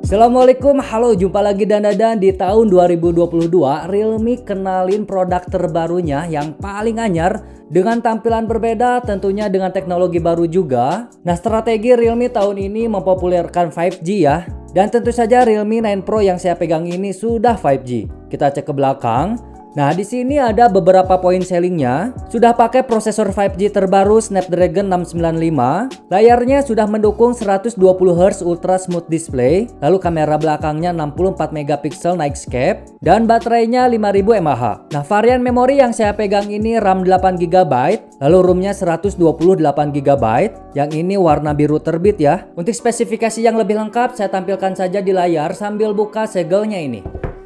Assalamualaikum, halo, jumpa lagi dan di tahun 2022 Realme kenalin produk terbarunya yang paling anyar dengan tampilan berbeda, tentunya dengan teknologi baru juga. Nah, strategi Realme tahun ini mempopulerkan 5G ya. Dan tentu saja Realme 9 Pro yang saya pegang ini sudah 5G. Kita cek ke belakang. Nah, di sini ada beberapa poin sellingnya. Sudah pakai prosesor 5G terbaru Snapdragon 695. Layarnya sudah mendukung 120Hz Ultra Smooth Display. Lalu kamera belakangnya 64 megapiksel Nightscape. Dan baterainya 5000 mAh. Nah, varian memori yang saya pegang ini RAM 8GB. Lalu ROM-nya 128GB. Yang ini warna biru terbit ya. Untuk spesifikasi yang lebih lengkap saya tampilkan saja di layar sambil buka segelnya ini.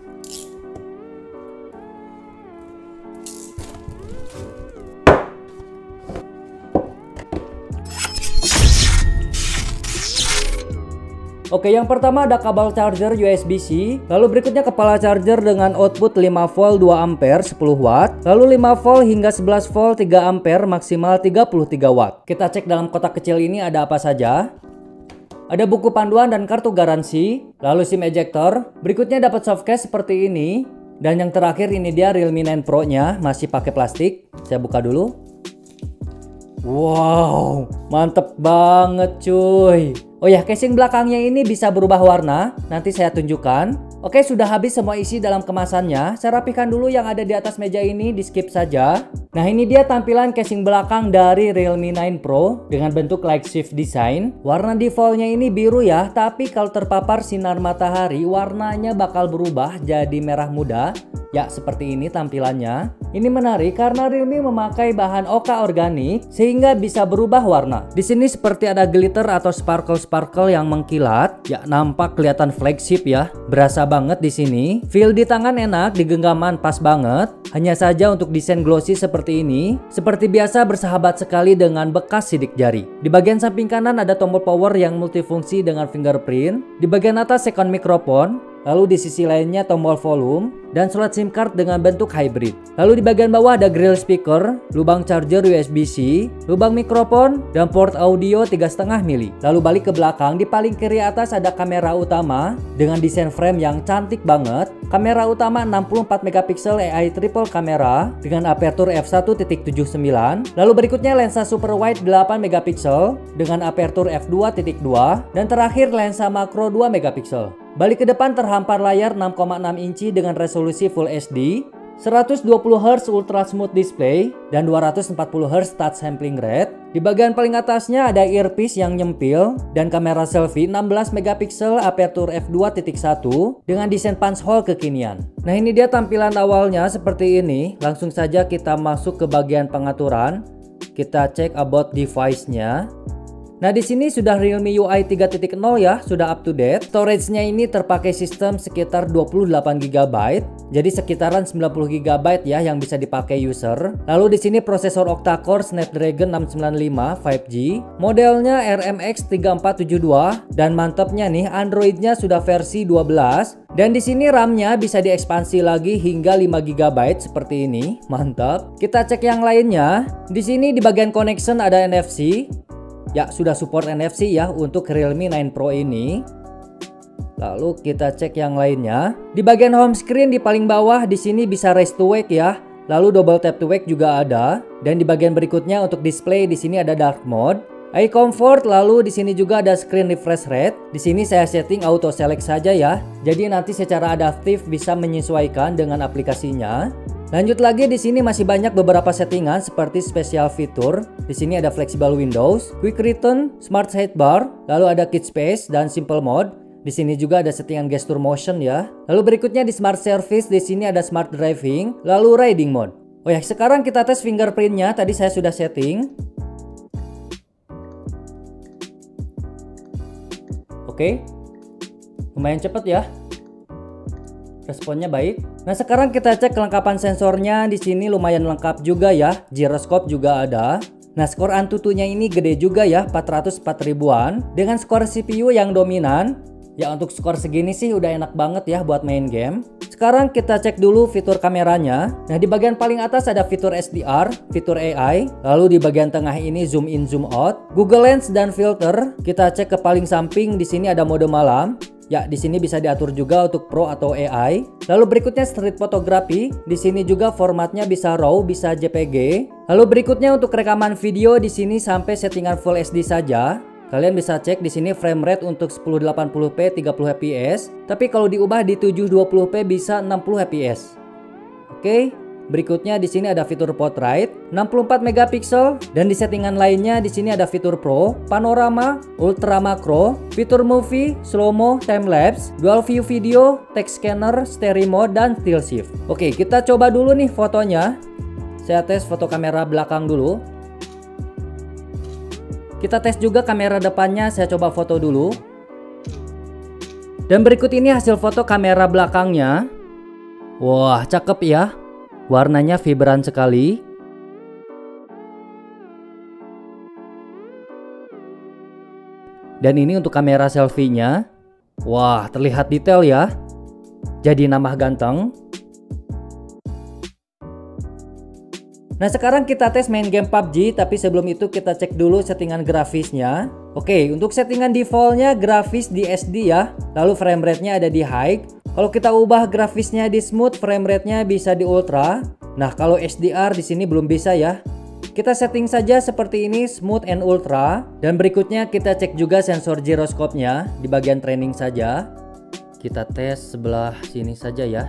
Oke, yang pertama ada kabel charger USB-C, lalu berikutnya kepala charger dengan output 5V 2A 10W, lalu 5V hingga 11V 3A maksimal 33W. Kita cek dalam kotak kecil ini ada apa saja. Ada buku panduan dan kartu garansi, lalu SIM ejector, berikutnya dapat softcase seperti ini, dan yang terakhir ini dia Realme 9 Pro nya masih pakai plastik. Saya buka dulu. Wow, mantep banget cuy. Oh ya, casing belakangnya ini bisa berubah warna, nanti saya tunjukkan. Oke, sudah habis semua isi dalam kemasannya. Saya rapikan dulu yang ada di atas meja ini, di skip saja. Nah, ini dia tampilan casing belakang dari Realme 9 Pro dengan bentuk light shift design. Warna defaultnya ini biru ya, tapi kalau terpapar sinar matahari warnanya bakal berubah jadi merah muda. Ya, seperti ini tampilannya. Ini menarik karena Realme memakai bahan oka organik sehingga bisa berubah warna. Di sini seperti ada glitter atau sparkle yang mengkilat. Ya, nampak kelihatan flagship ya. Berasa banget di sini. Feel di tangan enak, di genggaman pas banget. Hanya saja untuk desain glossy seperti ini, seperti biasa bersahabat sekali dengan bekas sidik jari. Di bagian samping kanan ada tombol power yang multifungsi dengan fingerprint. Di bagian atas second microphone. Lalu di sisi lainnya tombol volume dan slot SIM card dengan bentuk hybrid. Lalu di bagian bawah ada grill speaker, lubang charger USB-C, lubang mikrofon, dan port audio 3,5 mili. Lalu balik ke belakang, di paling kiri atas ada kamera utama dengan desain frame yang cantik banget. Kamera utama 64 megapiksel AI triple kamera dengan aperture f1.79. Lalu berikutnya lensa super wide 8 megapiksel dengan aperture f2.2 dan terakhir lensa makro 2 megapiksel. Balik ke depan terhampar layar 6,6 inci dengan resolusi Full HD, 120Hz Ultra Smooth Display, dan 240Hz Touch Sampling Rate. Di bagian paling atasnya ada earpiece yang nyempil dan kamera selfie 16 megapiksel aperture f2.1 dengan desain punch hole kekinian. Nah, ini dia tampilan awalnya seperti ini. Langsung saja kita masuk ke bagian pengaturan. Kita cek about device-nya. Nah, di sini sudah Realme UI 3.0 ya, sudah up to date. Storage-nya ini terpakai sistem sekitar 28GB. Jadi sekitaran 90GB ya yang bisa dipakai user. Lalu di sini prosesor octa-core Snapdragon 695 5G. Modelnya RMX 3472 dan mantapnya nih Android-nya sudah versi 12. Dan di sini RAM-nya bisa diekspansi lagi hingga 5GB seperti ini. Mantap. Kita cek yang lainnya. Di sini di bagian connection ada NFC. Ya, sudah support NFC ya untuk Realme 9 Pro ini. Lalu kita cek yang lainnya. Di bagian home screen di paling bawah di sini bisa raise to wake ya. Lalu double tap to wake juga ada. Dan di bagian berikutnya untuk display di sini ada dark mode, eye comfort, lalu di sini juga ada screen refresh rate. Di sini saya setting auto select saja ya. Jadi nanti secara adaptif bisa menyesuaikan dengan aplikasinya. Lanjut lagi, di sini masih banyak beberapa settingan seperti special fitur. Di sini ada flexible windows, quick return, smart sidebar, lalu ada kit space dan simple mode. Di sini juga ada settingan gesture motion ya. Lalu berikutnya di smart service di sini ada smart driving, lalu riding mode. Oh ya, sekarang kita tes fingerprintnya. Tadi saya sudah setting. Oke, lumayan cepat ya. Responnya baik. Nah, sekarang kita cek kelengkapan sensornya. Di sini lumayan lengkap juga ya. Gyroscope juga ada. Nah, skor Antutunya ini gede juga ya, 404 ribuan. Dengan skor CPU yang dominan. Ya, untuk skor segini sih udah enak banget ya buat main game. Sekarang kita cek dulu fitur kameranya. Nah, di bagian paling atas ada fitur SDR, fitur AI. Lalu di bagian tengah ini zoom in, zoom out, Google Lens dan filter. Kita cek ke paling samping, di sini ada mode malam. Ya, di sini bisa diatur juga untuk Pro atau AI. Lalu berikutnya street photography. Di sini juga formatnya bisa RAW, bisa JPG. Lalu berikutnya untuk rekaman video di sini sampai settingan Full HD saja. Kalian bisa cek di sini frame rate untuk 1080p 30 fps, tapi kalau diubah di 720p bisa 60 fps. Oke. Berikutnya di sini ada fitur portrait 64 megapiksel dan di settingan lainnya di sini ada fitur Pro, panorama, ultra makro, fitur movie, slow mo, time lapse, dual view video, text scanner, stereo mode dan still shift. Oke, kita coba dulu nih fotonya. Saya tes foto kamera belakang dulu. Kita tes juga kamera depannya, saya coba foto dulu. Dan berikut ini hasil foto kamera belakangnya. Wah, cakep ya. Warnanya vibran sekali. Dan ini untuk kamera selfie-nya. Wah, terlihat detail ya. Jadi nambah ganteng. Nah, sekarang kita tes main game PUBG, tapi sebelum itu kita cek dulu settingan grafisnya. Oke, untuk settingan defaultnya grafis di SD ya. Lalu frame rate-nya ada di high. Kalau kita ubah grafisnya di smooth, frame rate-nya bisa di ultra. Nah, kalau HDR di sini belum bisa ya. Kita setting saja seperti ini, smooth and ultra. Dan berikutnya kita cek juga sensor gyroscope-nya di bagian training saja. Kita tes sebelah sini saja ya.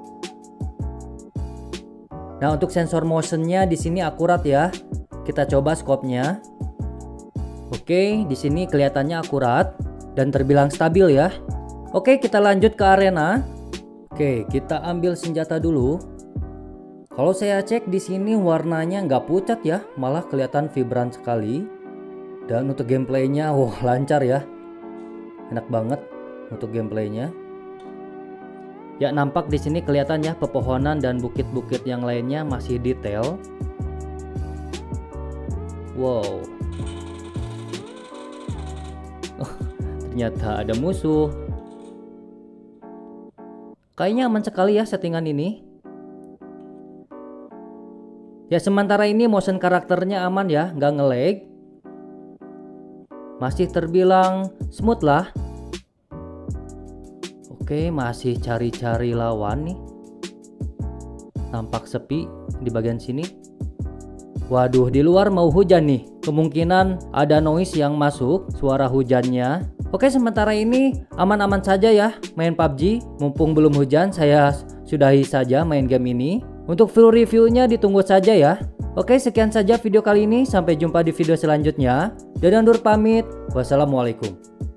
Nah, untuk sensor motion-nya di sini akurat ya. Kita coba scope-nya. Oke, di sini kelihatannya akurat dan terbilang stabil ya. Oke, kita lanjut ke arena. Oke, kita ambil senjata dulu. Kalau saya cek di sini warnanya nggak pucat ya, malah kelihatan vibran sekali. Dan untuk gameplaynya, wah lancar ya. Enak banget untuk gameplaynya. Ya, nampak di sini kelihatan ya pepohonan dan bukit-bukit yang lainnya masih detail. Wow. Oh, ternyata ada musuh. Kayaknya aman sekali ya settingan ini. Ya, sementara ini motion karakternya aman ya, nggak nge-lag. Masih terbilang smooth lah. Oke, masih cari-cari lawan nih. Tampak sepi di bagian sini. Waduh, di luar mau hujan nih. Kemungkinan ada noise yang masuk, suara hujannya. Oke, sementara ini aman-aman saja ya main PUBG. Mumpung belum hujan, saya sudahi saja main game ini. Untuk full reviewnya ditunggu saja ya. Oke, sekian saja video kali ini. Sampai jumpa di video selanjutnya. Dadah, undur pamit. Wassalamualaikum.